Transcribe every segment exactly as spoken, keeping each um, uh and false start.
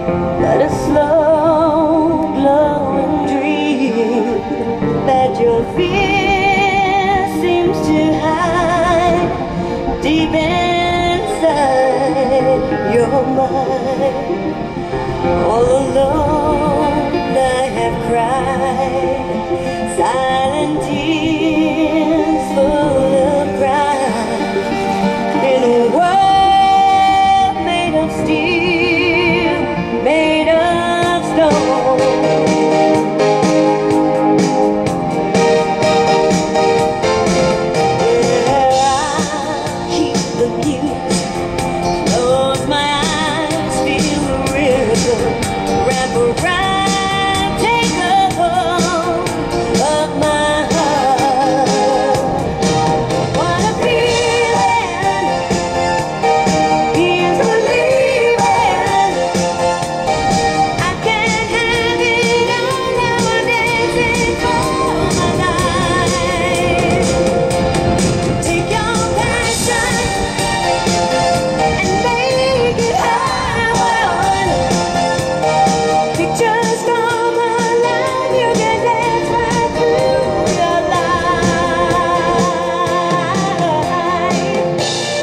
but a slow glowing dream that your fear seems to hide deep inside your mind. All alone I have cried silent tears full of pride in a world made of steel, made of stone. Where I keep the music, close my eyes, feel the rhythm, wrap around, take a hold of my heart. What a feeling, here's believing. I can't have it all now, I'm dancing for my life. Take your passion and make it happen. Pictures come alive, you can dance right through your life.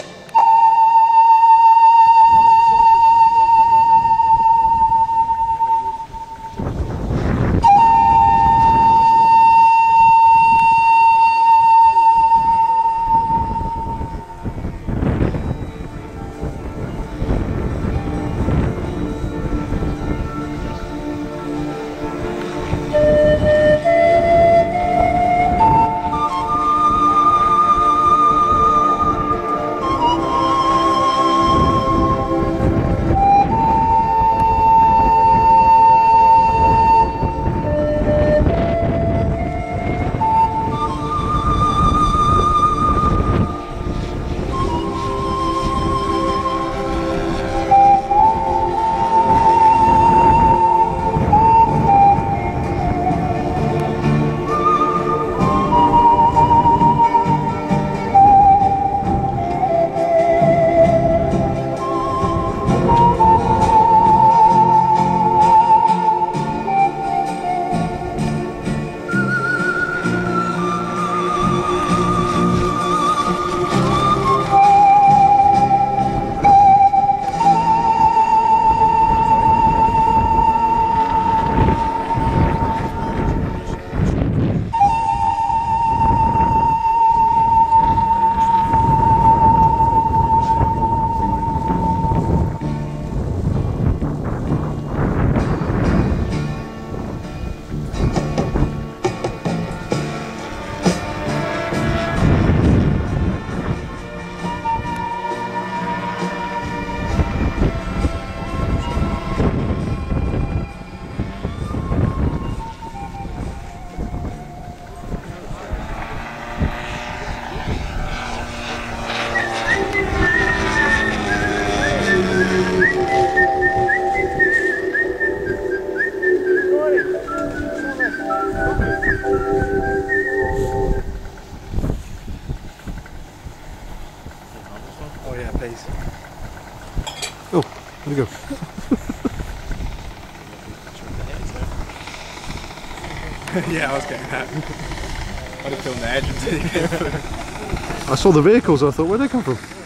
Oh yeah, please. Oh, where'd it go? Yeah, I was getting that. I'd have filmed the edge until you came through. I saw the vehicles, I thought, where'd they come from?